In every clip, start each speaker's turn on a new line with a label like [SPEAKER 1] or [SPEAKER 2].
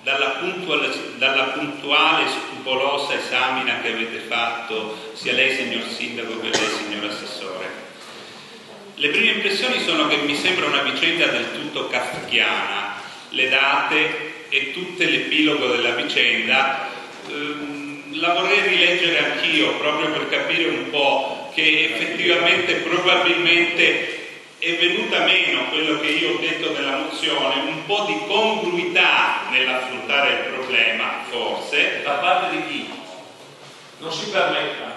[SPEAKER 1] dalla puntuale e scrupolosa esamina che avete fatto sia lei signor Sindaco che lei signor Assessore. Le prime impressioni sono che mi sembra una vicenda del tutto kafkiana, le date e tutto l'epilogo della vicenda. La vorrei rileggere anch'io proprio per capire un po' che effettivamente probabilmente è venuta meno quello che io ho detto nella mozione, un po' di congruità nell'affrontare il problema, forse.
[SPEAKER 2] Da parte di chi? Non si permetta,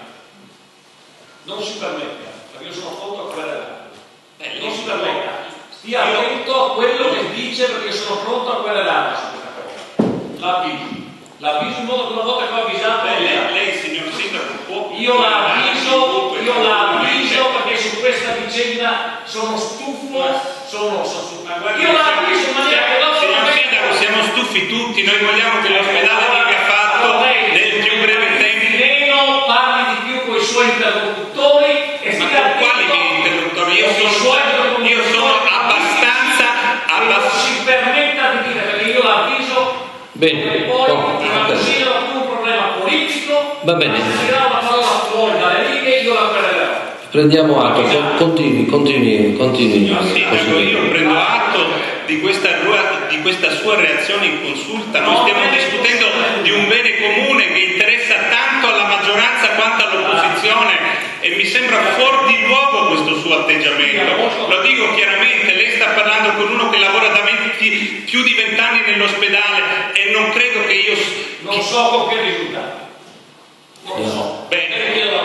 [SPEAKER 2] perché io sono pronto a querelare. Non si permetta, stia attento a quello che dice, perché sono pronto a querelare su questa cosa. L'avviso in modo che una volta che ho avvisato.
[SPEAKER 1] Lei signor Sindaco può.
[SPEAKER 2] Io la avviso perché su questa vicenda sono stufo, io la avviso in maniera che dopo.
[SPEAKER 1] Signor Sindaco, siamo stufi tutti, noi vogliamo che l'ospedale venga fatto nel più breve tempo.
[SPEAKER 2] Meno parli di più con i suoi interlocutori e
[SPEAKER 1] ma con quali miei interlocutori? Io sono abbastanza.
[SPEAKER 2] Non si permetta di dire, perché io la avviso.
[SPEAKER 3] Bene,
[SPEAKER 2] e poi non considero più un problema politico.
[SPEAKER 3] Va bene.
[SPEAKER 2] Se si dà una parola fuori dalle righe, io la prenderò.
[SPEAKER 3] Prendiamo atto, continui.
[SPEAKER 1] Sindaco, io prendo atto di questa sua reazione in consulta. Noi stiamo discutendo di un bene comune che interessa tanto alla maggioranza quanto all'opposizione e mi sembra fuori di luogo questo suo atteggiamento. Lo dico chiaramente, lei sta parlando con uno che lavora da più di 20 anni nell'ospedale e non credo che io.
[SPEAKER 2] Non so con che risultato. Non lo so. Deve dirlo a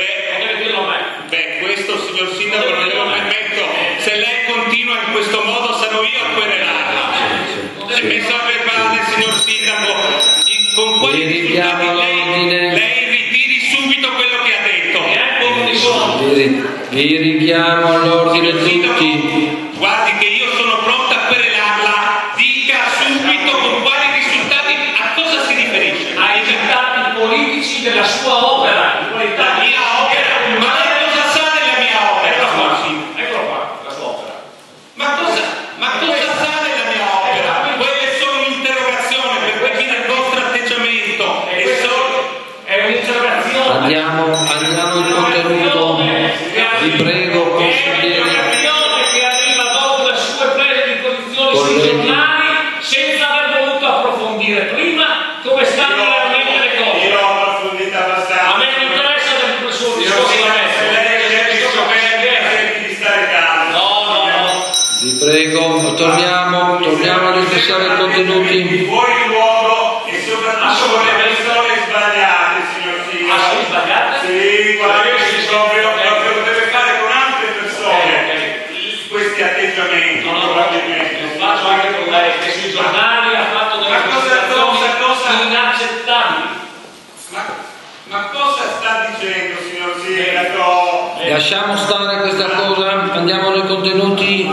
[SPEAKER 2] me.
[SPEAKER 1] Questo signor Sindaco non glielo permetto. Se lei continua in questo modo sarò io a querelarla. Se messo a verbale, signor Sindaco, con quali risultati lei ritiri subito quello che ha detto.
[SPEAKER 3] Vi richiamo all'ordine tutti.
[SPEAKER 1] Guardi che io sono pronta a querelarla, dica subito con quali risultati, a cosa si riferisce?
[SPEAKER 2] Ai risultati politici della sua opera.
[SPEAKER 1] La mia opera? Ma lei cosa sa della mia opera?
[SPEAKER 2] Eccolo qua, la sua opera.
[SPEAKER 1] Ma cosa sa della mia opera? Quelle sono un'interrogazione per capire il vostro atteggiamento.
[SPEAKER 2] È un'interrogazione.
[SPEAKER 3] Andiamo al contenuto. Vi prego, consiglieri.
[SPEAKER 2] Che arriva dopo le sue prese di posizione sui giornali senza aver voluto approfondire prima come stanno realmente le cose.
[SPEAKER 1] Io ho approfondito abbastanza.
[SPEAKER 2] A me non interessa del suo discorso da me.
[SPEAKER 1] Se lei cerchi di stare calmo.
[SPEAKER 2] No.
[SPEAKER 3] Vi prego, torniamo a discussione i contenuti.
[SPEAKER 1] Fuori luogo e soprattutto con le persone sbagliate, signor Sindaco.
[SPEAKER 2] Ah, sono sbagliate?
[SPEAKER 1] Sì, guarda che si proprio deve fare con altre persone questi atteggiamenti, probabilmente.
[SPEAKER 2] Lo faccio anche con lei, che sui giornali ha fatto delle cose inaccettabili.
[SPEAKER 1] Ma cosa sta dicendo, signor Sindaco?
[SPEAKER 3] Lasciamo stare questa cosa, andiamo nei contenuti.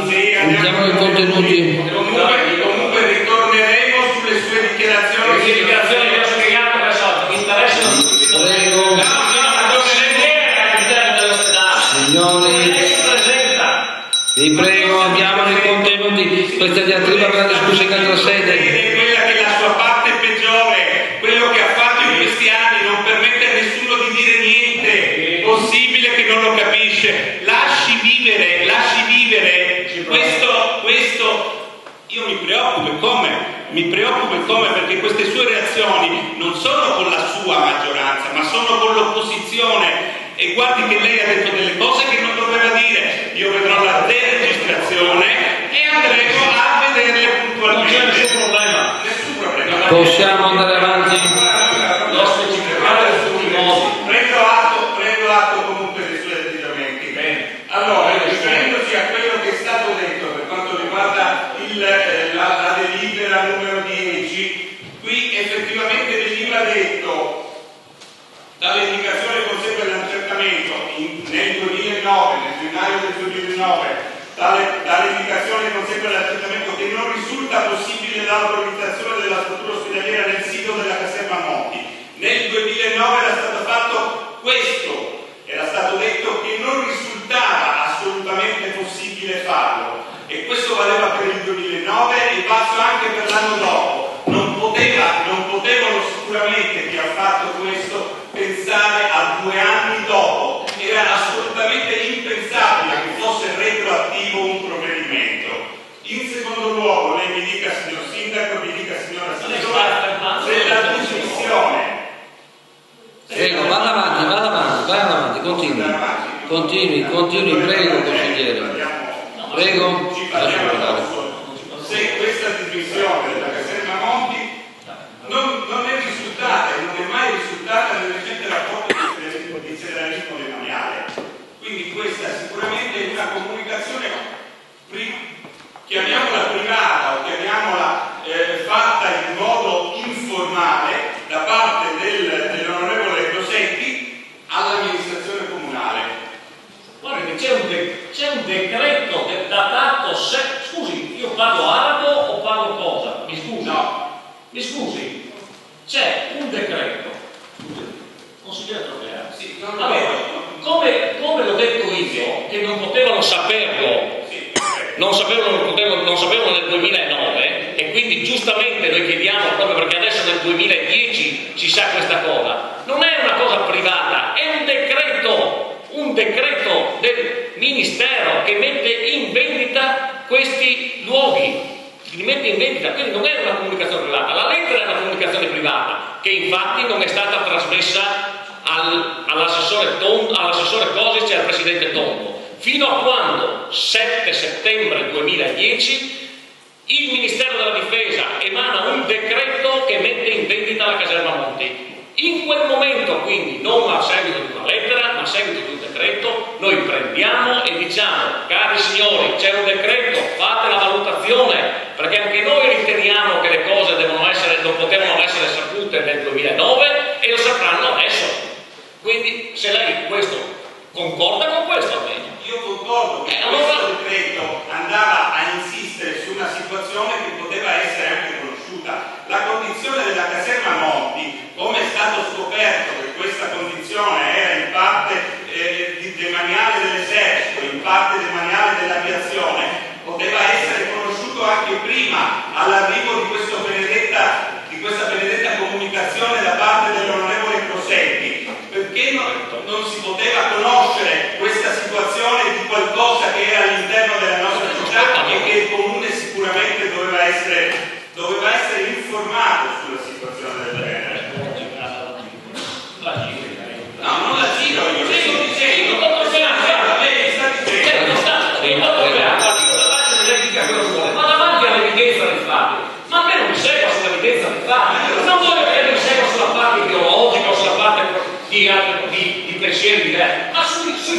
[SPEAKER 1] Comunque ritorneremo sulle sue dichiarazioni.
[SPEAKER 2] Le dichiarazioni che ho spiegato per solito, mi interessano tutti.
[SPEAKER 3] Prego. Signori, vi prego, andiamo nei contenuti. Questa diatriba verrà discussa in altra sede.
[SPEAKER 1] Quella che è la sua parte peggiore, quello che ha fatto in questi anni, non permette a nessuno di dire niente, possibile che non lo capisce. Lasci vivere. Questo io mi preoccupo e come, perché queste sue reazioni non sono con la sua maggioranza, ma sono con l'opposizione. E guardi che lei ha detto delle cose che non doveva dire. Io vedrò la deregistrazione e andremo a vederle puntualmente.
[SPEAKER 2] Non c'è nessun problema.
[SPEAKER 3] Possiamo andare avanti.
[SPEAKER 2] L'ho specificato in tutti i modi.
[SPEAKER 1] Prendo atto comunque dei suoi atteggiamenti.
[SPEAKER 2] Bene.
[SPEAKER 1] Allora, riferendosi a quello che è stato detto per quanto riguarda la delibera numero 10, qui effettivamente veniva detto tale indicazione consegue l'accertamento nel 2009, nel gennaio del 2009, tale indicazione consegue l'accertamento che non risulta possibile l'autorizzazione della struttura ospedaliera nel sito della caserma Monti. Nel 2009 era stato fatto questo, era stato detto che non risultava assolutamente possibile farlo e questo valeva per il 2009 e valso anche per l'anno dopo. Non poteva sicuramente chi ha fatto questo pensare a 2 anni dopo. Era assolutamente impensabile che fosse retroattivo un provvedimento. In secondo luogo, lei mi dica, signor Sindaco, mi dica, signora Assessore, se la dismissione.
[SPEAKER 3] Prego, vada avanti, continui, prego, consigliere. Prego, lasci parlare.
[SPEAKER 1] Se questa dismissione della caserma Monti non è risultata e non è mai risultata nel recente rapporto di federalismo demaniale. Quindi questa sicuramente è una comunicazione, chiamiamola privata o chiamiamola fatta in modo informale da parte dell'onorevole Crosetti all'amministrazione comunale.
[SPEAKER 2] Guarda che c'è un decreto datato scusi, io parlo arabo o parlo cosa? Mi scusi?
[SPEAKER 1] No.
[SPEAKER 2] Mi scusi, c'è un decreto. Consigliere Tropea.
[SPEAKER 1] Sì, non
[SPEAKER 2] allora, come l'ho detto io, che non potevano saperlo, non sapevano nel 2009, e quindi giustamente noi chiediamo, proprio perché adesso nel 2010 ci sa questa cosa, non è una cosa privata, è un decreto del Ministero che mette in vendita questi luoghi, li mette in vendita, quindi non è una comunicazione privata. La lettera è una comunicazione privata, che infatti non è stata trasmessa all'assessore Cosic e al presidente Tondo, fino a quando 7 settembre 2010 il Ministero della Difesa emana un decreto che mette in vendita la caserma Monti. In quel momento, quindi, non a seguito di una lettera, ma a seguito di un decreto, noi prendiamo e diciamo: cari signori, c'è un decreto, fate la valutazione, perché anche noi riteniamo che le cose non potevano essere sapute nel 2009 e lo sapranno adesso. Quindi, se lei questo concorda con questo almeno.
[SPEAKER 1] Io concordo che questo decreto andava a insistere su una situazione che poteva essere anche conosciuta. La condizione della caserma Monti, come è stato scoperto che questa condizione era in parte demaniale dell'esercito, in parte demaniale dell'aviazione, poteva essere conosciuto anche prima, all'arrivo di questa benedetta comunicazione da parte dell'onorevole Crosetti. Perché non si poteva conoscere questa situazione di qualcosa che era all'interno della nostra città e che il comune sicuramente doveva essere informato sulla situazione del genere? No, non la giro io, le sto dicendo, lei sta dicendo.
[SPEAKER 2] Ma davanti all'evidenza dei fatti, ma a me non mi segua sull'evidenza dei fatti, non voglio che mi segua sulla parte ideologica o sulla parte di pensieri diversi, ma sui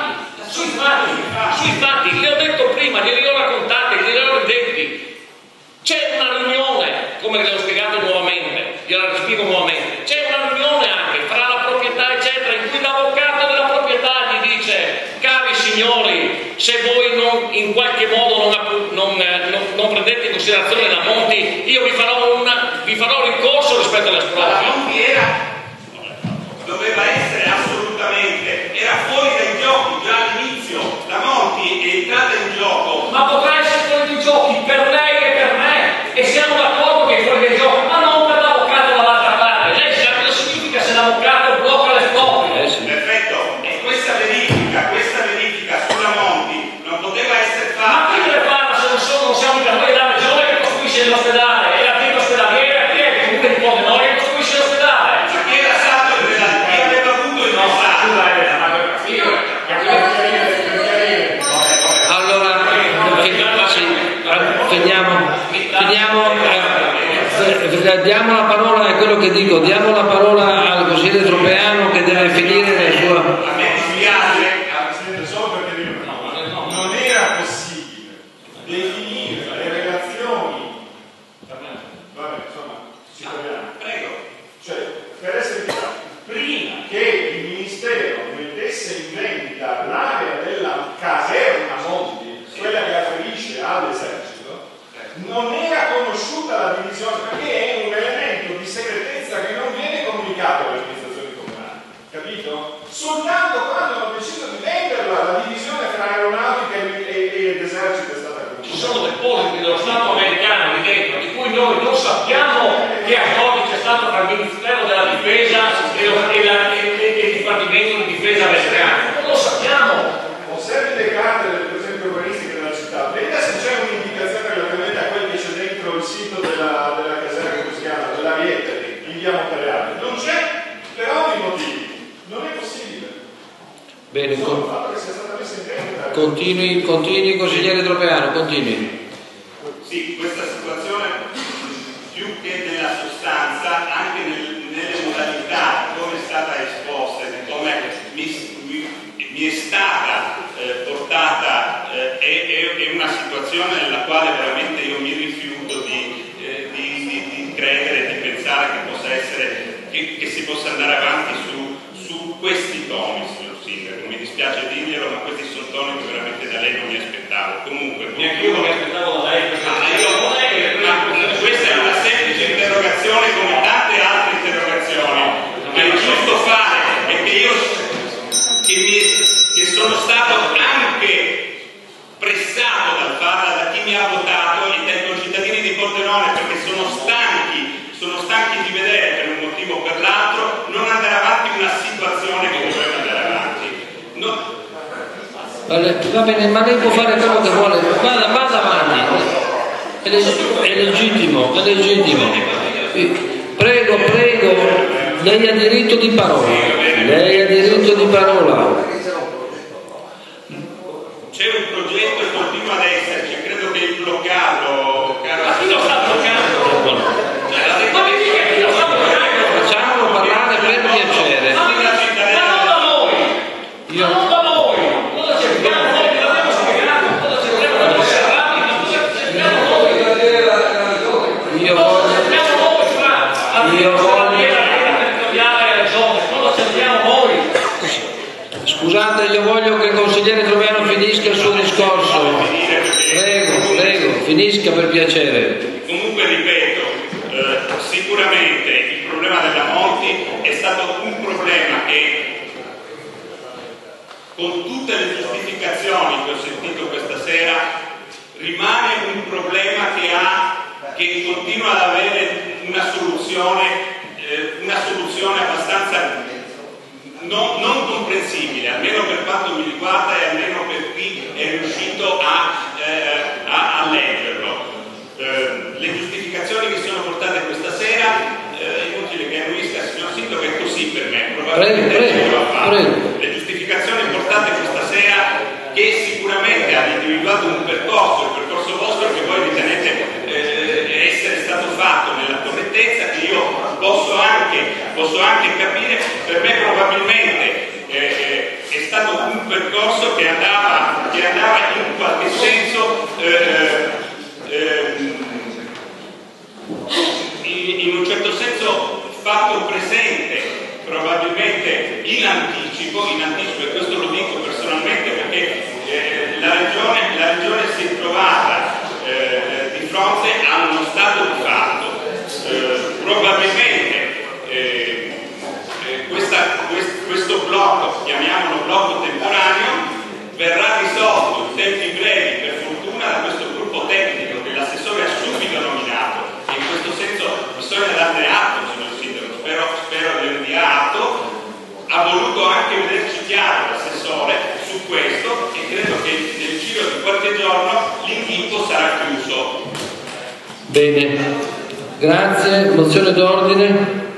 [SPEAKER 2] fatti, le ho detto prima, glieli ho raccontati, glieli ho ridetti. C'è una riunione, come le ho spiegato nuovamente, gliela spiego nuovamente, c'è una riunione anche fra la proprietà eccetera, in cui l'avvocato della proprietà gli dice: cari signori, se voi in qualche modo non prendete in considerazione la Monti, io vi farò ricorso rispetto all'esproprio.
[SPEAKER 1] La Monti doveva essere assolutamente, era fuori dai giochi già all'inizio. La Monti è entrata in gioco.
[SPEAKER 2] Ma potrà essere fuori dai giochi per lei e per me, e siamo d'accordo che è fuori dai giochi, ma non per l'avvocato dall'altra parte. Lei sa cosa significa se l'avvocato blocca le copie?
[SPEAKER 1] Perfetto, e questa verifica sulla Monti non poteva essere fatta.
[SPEAKER 2] Ma chi deve farla se non siamo per noi la regione che costruisce l'ospedale e la rete ospedaliera? Chi è che comunque impone noi che costruisce l'ospedale?
[SPEAKER 1] Ma chi era stato chi aveva avuto il passato?
[SPEAKER 3] Allora, diamo la parola, è quello che dico, diamo la parola al consigliere Tropeano che deve finire la sua.
[SPEAKER 1] A me dispiace.
[SPEAKER 4] Solo perché non era possibile definire le relazioni. Vabbè, insomma, ci troviamo.
[SPEAKER 1] Prego.
[SPEAKER 4] Cioè, per essere chiaro, prima che il Ministero mettesse in vendita l'area della caserma Monti, quella che afferisce all'esercito, non era conosciuta la divisione, perché è un elemento di segretezza che non viene comunicato alle amministrazioni comunali, capito? Soltanto quando hanno deciso di venderla, la divisione tra aeronautica e l'esercito è stata comunicata.
[SPEAKER 2] Ci sono depositi dello Stato americano lì dentro, di cui noi non sappiamo che accordi c'è stato tra il Ministero della Difesa e il Dipartimento di Difesa americano. Non lo sappiamo.
[SPEAKER 4] Osservi le carte del presente urbanistiche della città, veda se c'è un'indicazione relativamente a quel che c'è dentro il sito della caserma cristiana, dell'Ariete, in via Montereale. Non c'è per ovvi motivi. Non è possibile.
[SPEAKER 3] Bene,
[SPEAKER 4] Solo il fatto che sia stata messa in vendita.
[SPEAKER 3] continui consigliere Tropeano, continui.
[SPEAKER 1] Sì, questa situazione più che nella sostanza, anche nelle modalità come è stata esposta e come mi è stata portata, è una situazione nella quale veramente io mi rifiuto di credere, di pensare che possa essere, che si possa andare avanti su questi toni, signor Sindaco. Mi dispiace dirglielo, ma questi sono toni che veramente da lei non mi aspettavo. Comunque,
[SPEAKER 2] Neanche io non mi aspettavo da lei.
[SPEAKER 1] Questa è una semplice interrogazione come tante altre interrogazioni che è giusto fare e che sono stato anche pressato dal farla da chi mi ha votato e dai concittadini di Pordenone, perché sono stanchi di vedere per un motivo o per l'altro non andare avanti una situazione che dovrebbe andare avanti.
[SPEAKER 3] Va bene, ma lei può fare quello che vuole, vada avanti, è legittimo. Prego, lei ha diritto di parola.
[SPEAKER 1] C'è un progetto e continua ad esserci, credo che il bloccarlo,
[SPEAKER 2] Ma chi lo sta bloccando?
[SPEAKER 3] Facciamolo parlare per piacere.
[SPEAKER 2] Ma non da noi. Cosa cerchiamo? Noi l'abbiamo spiegato, cosa cerchiamo da osservati, ma cosa cerchiamo noi?
[SPEAKER 3] Io Scusate, io voglio che il consigliere Troviano finisca il suo discorso. Prego, finisca per piacere.
[SPEAKER 1] Comunque ripeto, sicuramente il problema della Monti è stato un problema che, con tutte le giustificazioni che ho sentito questa sera, rimane un problema che continua ad avere una soluzione abbastanza non comprensibile, almeno per quanto mi riguarda e almeno per chi è riuscito a leggerlo. Le giustificazioni che sono portate questa sera, è inutile che annuisca il signor Sindaco, è così per me, probabilmente le giustificazioni portate questa sera, che sicuramente hanno individuato un percorso, il percorso vostro che voi ritenete essere stato fatto nella correttezza, che io posso anche capire. Per me probabilmente è stato un percorso che andava in qualche senso in un certo senso fatto presente, probabilmente in anticipo, e questo lo dico personalmente perché la regione si è trovata di fronte a uno stato di fatto. Probabilmente questo blocco, chiamiamolo blocco temporaneo, verrà risolto in tempi brevi, per fortuna, da questo gruppo tecnico che l'assessore ha subito nominato, e in questo senso bisogna darne atto, signor Sindaco, spero di avervi atto. Ha voluto anche vederci chiaro l'assessore su questo, e credo che nel giro di qualche giorno l'invito sarà chiuso.
[SPEAKER 3] Bene, grazie. Mozione d'ordine.